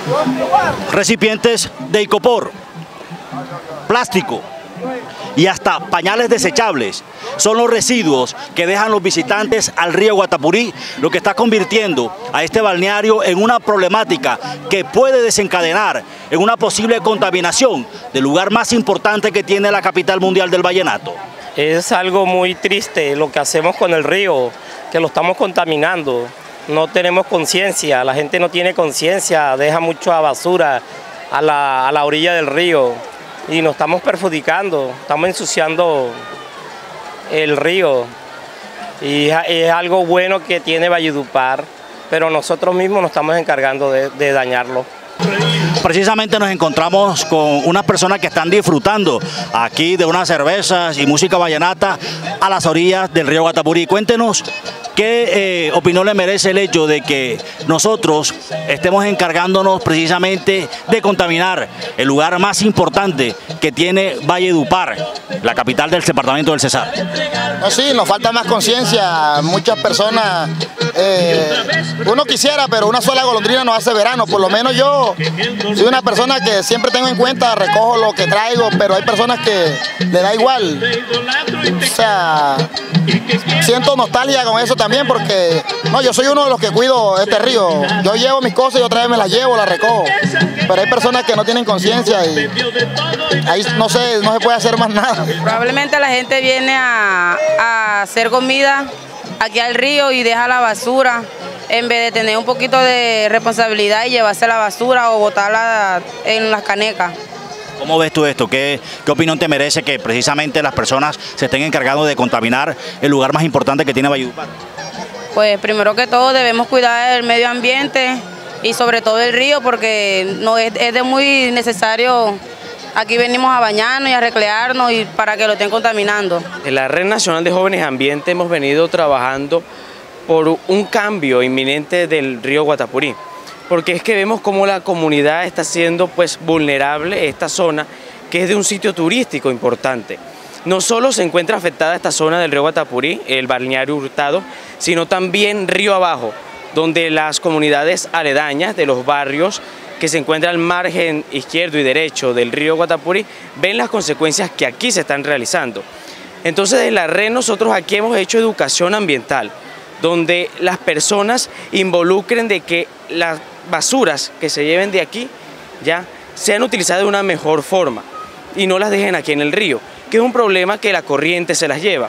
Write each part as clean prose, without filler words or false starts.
recipientes de icopor, plástico y hasta pañales desechables son los residuos que dejan los visitantes al río Guatapurí, lo que está convirtiendo a este balneario en una problemática que puede desencadenar en una posible contaminación del lugar más importante que tiene la capital mundial del vallenato. Es algo muy triste lo que hacemos con el río, que lo estamos contaminando. No tenemos conciencia, la gente no tiene conciencia, deja mucha basura a la orilla del río y nos estamos perjudicando, estamos ensuciando el río. Y es algo bueno que tiene Valledupar, pero nosotros mismos nos estamos encargando de dañarlo. Precisamente nos encontramos con unas personas que están disfrutando aquí de unas cervezas y música vallenata a las orillas del río Guatapurí. Cuéntenos qué opinión le merece el hecho de que nosotros estemos encargándonos precisamente de contaminar el lugar más importante que tiene Valledupar, la capital del departamento del Cesar. No, sí, nos falta más conciencia. Muchas personas, uno quisiera, pero una sola golondrina no hace verano. Por lo menos yo soy una persona que siempre tengo en cuenta, recojo lo que traigo, pero hay personas que le da igual. O sea, siento nostalgia con eso también porque no, yo soy uno de los que cuido este río. Yo llevo mis cosas y otra vez me las llevo, las recojo. Pero hay personas que no tienen conciencia y ahí no sé, no se puede hacer más nada. Probablemente la gente viene a hacer comida aquí al río y deja la basura en vez de tener un poquito de responsabilidad y llevarse la basura o botarla en las canecas. ¿Cómo ves tú esto? ¿Qué opinión te merece que precisamente las personas se estén encargando de contaminar el lugar más importante que tiene Valledupar? Pues primero que todo debemos cuidar el medio ambiente y sobre todo el río porque no es de muy necesario. Aquí venimos a bañarnos y a recrearnos y para que lo estén contaminando. En la Red Nacional de Jóvenes Ambiente hemos venido trabajando por un cambio inminente del río Guatapurí, porque es que vemos cómo la comunidad está siendo pues vulnerable esta zona, que es de un sitio turístico importante. No solo se encuentra afectada esta zona del río Guatapurí, el balneario Hurtado, sino también río abajo, donde las comunidades aledañas de los barrios que se encuentran al margen izquierdo y derecho del río Guatapurí ven las consecuencias que aquí se están realizando. Entonces en la red nosotros aquí hemos hecho educación ambiental, donde las personas involucren de que las basuras que se lleven de aquí ya sean utilizadas de una mejor forma y no las dejen aquí en el río, que es un problema que la corriente se las lleva.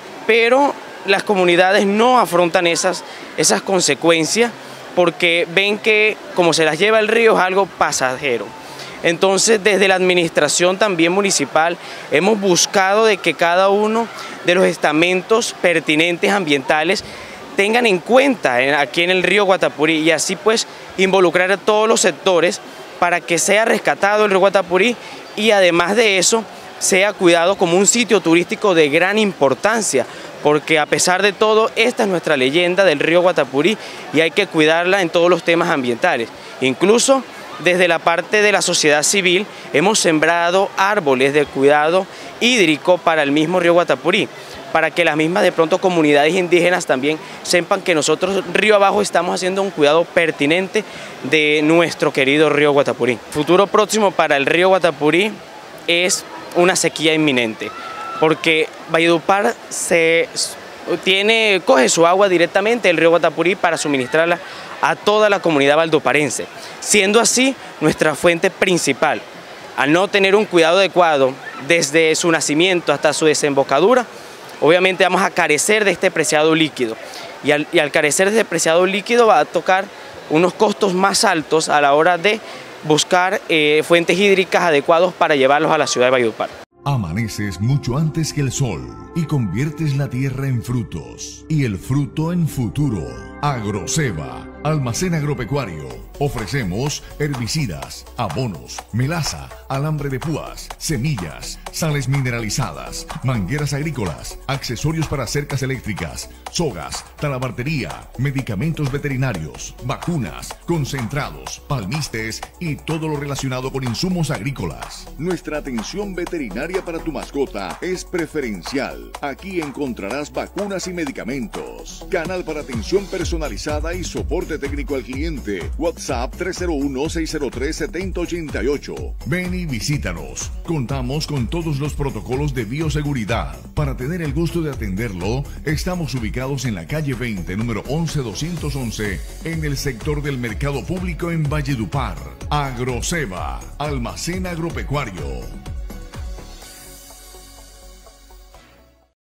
Pero las comunidades no afrontan esas consecuencias porque ven que como se las lleva el río es algo pasajero. Entonces desde la administración también municipal hemos buscado de que cada uno de los estamentos pertinentes ambientales tengan en cuenta aquí en el río Guatapurí y así pues involucrar a todos los sectores para que sea rescatado el río Guatapurí y además de eso sea cuidado como un sitio turístico de gran importancia, porque a pesar de todo esta es nuestra leyenda del río Guatapurí y hay que cuidarla en todos los temas ambientales. Incluso desde la parte de la sociedad civil hemos sembrado árboles de cuidado hídrico para el mismo río Guatapurí, para que las mismas de pronto comunidades indígenas también sepan que nosotros río abajo estamos haciendo un cuidado pertinente de nuestro querido río Guatapurí. Futuro próximo para el río Guatapurí es una sequía inminente, porque Valledupar coge su agua directamente del río Guatapurí para suministrarla a toda la comunidad valdoparense, siendo así nuestra fuente principal. Al no tener un cuidado adecuado desde su nacimiento hasta su desembocadura, obviamente vamos a carecer de este preciado líquido y al carecer de este preciado líquido va a tocar unos costos más altos a la hora de buscar fuentes hídricas adecuadas para llevarlos a la ciudad de Valledupar. Amaneces mucho antes que el sol y conviertes la tierra en frutos y el fruto en futuro. Agroceba, almacén agropecuario. Ofrecemos herbicidas, abonos, melaza, alambre de púas, semillas, sales mineralizadas, mangueras agrícolas, accesorios para cercas eléctricas, sogas, talabartería, medicamentos veterinarios, vacunas, concentrados, palmistes y todo lo relacionado con insumos agrícolas. Nuestra atención veterinaria para tu mascota es preferencial. Aquí encontrarás vacunas y medicamentos. Canal para atención personalizada y soporte técnico al cliente. WhatsApp WhatsApp 301-603-7088. Ven y visítanos. Contamos con todos los protocolos de bioseguridad. Para tener el gusto de atenderlo, estamos ubicados en la calle 20, número 11211, en el sector del Mercado Público en Valledupar. Agroseva, almacén agropecuario.